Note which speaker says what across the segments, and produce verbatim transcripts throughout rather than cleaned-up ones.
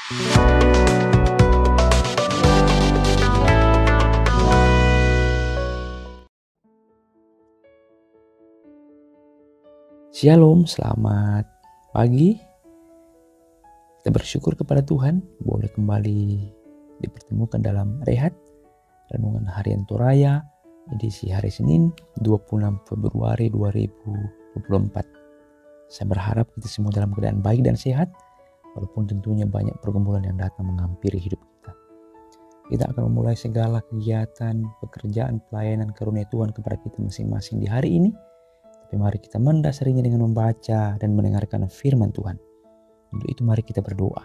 Speaker 1: Shalom, selamat pagi. Kita bersyukur kepada Tuhan boleh kembali dipertemukan dalam Rehat Renungan Harian Toraya edisi hari Senin dua puluh enam Februari dua ribu dua puluh empat. Saya berharap kita semua dalam keadaan baik dan sehat, walaupun tentunya banyak pergumulan yang datang menghampiri hidup kita. Kita akan memulai segala kegiatan, pekerjaan, pelayanan karunia Tuhan kepada kita masing-masing di hari ini. Tapi mari kita mendasarinya dengan membaca dan mendengarkan firman Tuhan. Untuk itu mari kita berdoa.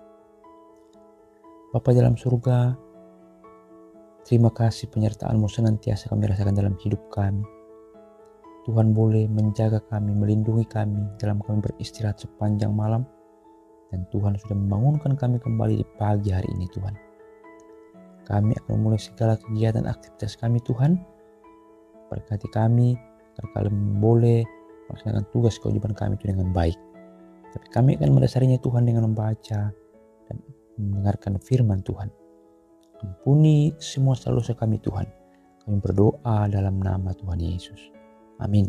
Speaker 1: Bapa dalam surga, terima kasih penyertaan-Mu senantiasa kami rasakan dalam hidup kami. Tuhan boleh menjaga kami, melindungi kami dalam kami beristirahat sepanjang malam. Dan Tuhan sudah membangunkan kami kembali di pagi hari ini Tuhan. Kami akan memulai segala kegiatan aktivitas kami Tuhan. Berkati kami, kalau boleh melaksanakan tugas kewajiban kami itu dengan baik. Tapi kami akan mendasarinya Tuhan dengan membaca dan mendengarkan firman Tuhan. Ampuni semua salah dosa kami Tuhan. Kami berdoa dalam nama Tuhan Yesus. Amin.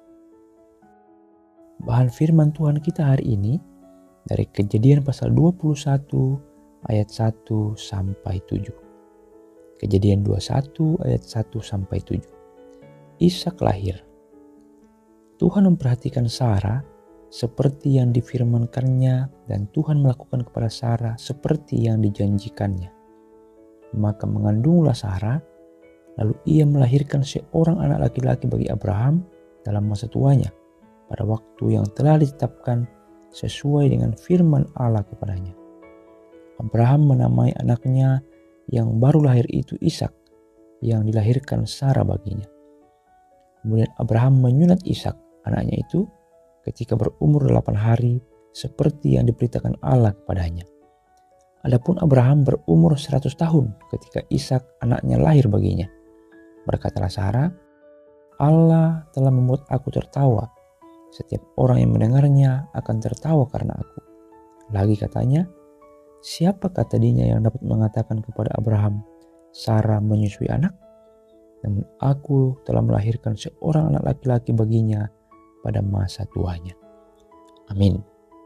Speaker 1: Bahan firman Tuhan kita hari ini dari Kejadian pasal dua puluh satu ayat satu sampai tujuh. Kejadian dua puluh satu ayat satu sampai tujuh. Ishak lahir. Tuhan memperhatikan Sarah seperti yang difirmankannya dan Tuhan melakukan kepada Sarah seperti yang dijanjikannya. Maka mengandunglah Sarah, lalu ia melahirkan seorang anak laki-laki bagi Abraham dalam masa tuanya pada waktu yang telah ditetapkan sesuai dengan firman Allah kepadanya. Abraham menamai anaknya yang baru lahir itu Ishak yang dilahirkan Sarah baginya. Kemudian Abraham menyunat Ishak anaknya itu ketika berumur delapan hari seperti yang diberitakan Allah kepadanya. Adapun Abraham berumur seratus tahun ketika Ishak anaknya lahir baginya. Berkatalah Sarah, Allah telah membuat aku tertawa. Setiap orang yang mendengarnya akan tertawa karena aku. Lagi katanya, siapakah tadinya yang dapat mengatakan kepada Abraham, Sarah menyusui anak? Namun aku telah melahirkan seorang anak laki-laki baginya pada masa tuanya. Amin.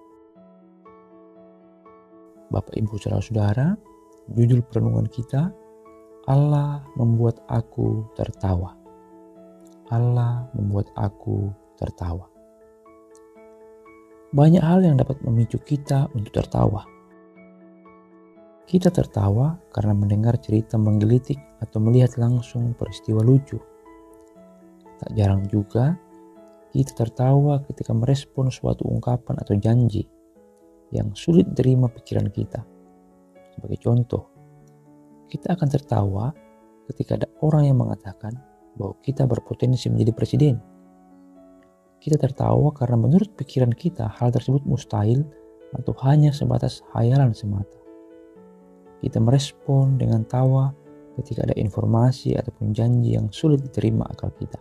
Speaker 1: Bapak, Ibu, Saudara-saudara, judul perenungan kita, Allah membuat aku tertawa. Allah membuat aku tertawa. Banyak hal yang dapat memicu kita untuk tertawa. Kita tertawa karena mendengar cerita menggelitik atau melihat langsung peristiwa lucu. Tak jarang juga kita tertawa ketika merespon suatu ungkapan atau janji yang sulit diterima pikiran kita. Sebagai contoh, kita akan tertawa ketika ada orang yang mengatakan bahwa kita berpotensi menjadi presiden. Kita tertawa karena menurut pikiran kita hal tersebut mustahil atau hanya sebatas hayalan semata. Kita merespon dengan tawa ketika ada informasi ataupun janji yang sulit diterima akal kita.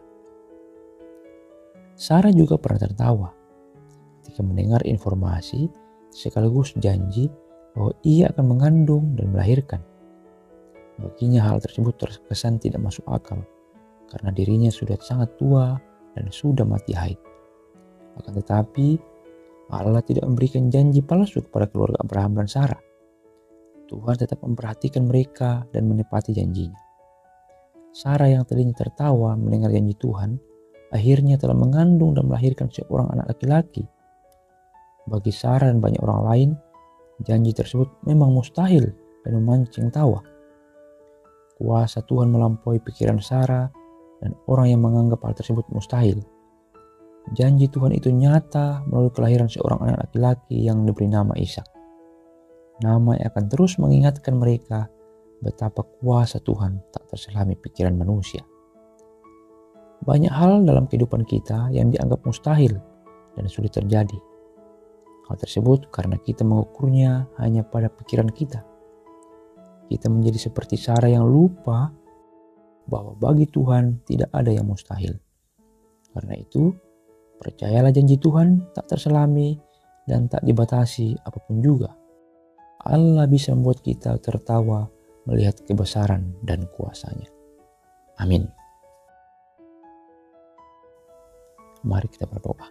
Speaker 1: Sarah juga pernah tertawa ketika mendengar informasi sekaligus janji bahwa ia akan mengandung dan melahirkan. Baginya hal tersebut terkesan tidak masuk akal karena dirinya sudah sangat tua dan sudah mati haid. Akan tetapi Allah tidak memberikan janji palsu kepada keluarga Abraham dan Sarah. Tuhan tetap memperhatikan mereka dan menepati janjinya. Sarah yang tadinya tertawa mendengar janji Tuhan, akhirnya telah mengandung dan melahirkan seorang anak laki-laki. Bagi Sarah dan banyak orang lain, janji tersebut memang mustahil dan memancing tawa. Kuasa Tuhan melampaui pikiran Sarah dan orang yang menganggap hal tersebut mustahil. Janji Tuhan itu nyata melalui kelahiran seorang anak laki-laki yang diberi nama Ishak. Nama yang akan terus mengingatkan mereka betapa kuasa Tuhan tak terselami pikiran manusia. Banyak hal dalam kehidupan kita yang dianggap mustahil dan sulit terjadi. Hal tersebut karena kita mengukurnya hanya pada pikiran kita. Kita menjadi seperti Sarah yang lupa bahwa bagi Tuhan tidak ada yang mustahil. Karena itu, percayalah janji Tuhan tak terselami dan tak dibatasi apapun juga. Allah bisa membuat kita tertawa melihat kebesaran dan kuasa-Nya. Amin. Mari kita berdoa.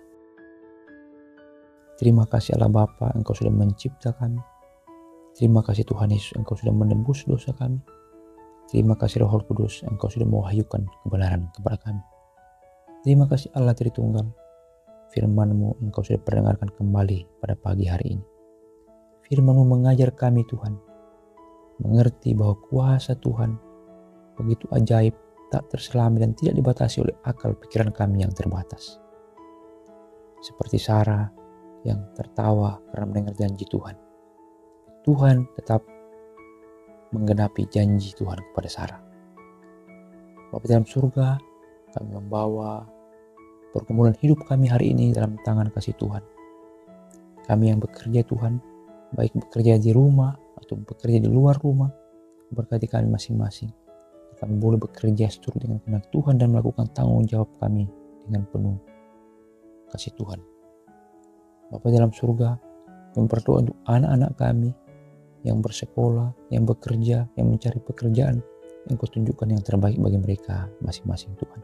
Speaker 1: Terima kasih Allah Bapa, Engkau sudah mencipta kami. Terima kasih Tuhan Yesus, Engkau sudah menebus dosa kami. Terima kasih Roh Kudus, Engkau sudah mewahyukan kebenaran kepada kami. Terima kasih Allah Tritunggal, firman-Mu Engkau sudah perdengarkan kembali pada pagi hari ini. Firman-Mu mengajar kami Tuhan, mengerti bahwa kuasa Tuhan begitu ajaib, tak terselami dan tidak dibatasi oleh akal pikiran kami yang terbatas. Seperti Sarah yang tertawa karena mendengar janji Tuhan. Tuhan tetap menggenapi janji Tuhan kepada Sarah. Bapa dalam surga, kami membawa pergumulan hidup kami hari ini dalam tangan kasih Tuhan. Kami yang bekerja Tuhan, baik bekerja di rumah atau bekerja di luar rumah, berkati kami masing-masing. Kami boleh bekerja seturut dengan kehendak Tuhan dan melakukan tanggung jawab kami dengan penuh kasih Tuhan. Bapa dalam surga, kami berdoa untuk anak-anak kami yang bersekolah, yang bekerja, yang mencari pekerjaan, yang Kau tunjukkan yang terbaik bagi mereka masing-masing Tuhan.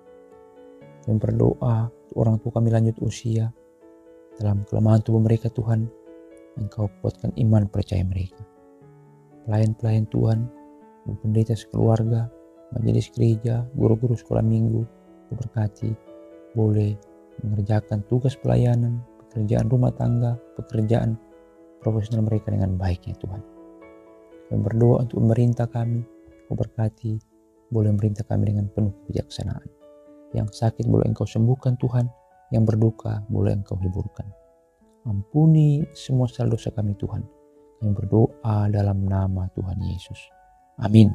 Speaker 1: Kami berdoa untuk orang tua kami lanjut usia, dalam kelemahan tubuh mereka Tuhan, Engkau kuatkan iman percaya mereka. Pelayan-pelayan Tuhan, pendeta sekeluarga, majelis gereja, guru-guru sekolah minggu, Kau berkati, boleh mengerjakan tugas pelayanan, pekerjaan rumah tangga, pekerjaan profesional mereka dengan baiknya Tuhan. Kami berdoa untuk pemerintah kami, Kau berkati, boleh memerintah kami dengan penuh kebijaksanaan. Yang sakit boleh Engkau sembuhkan Tuhan, yang berduka boleh Engkau hiburkan. Ampuni semua salah dosa kami Tuhan. Kami berdoa dalam nama Tuhan Yesus. Amin.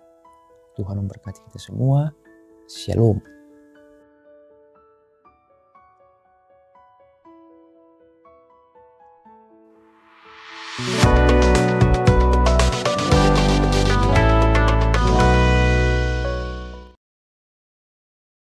Speaker 1: Tuhan memberkati kita semua. Shalom.
Speaker 2: Thank you.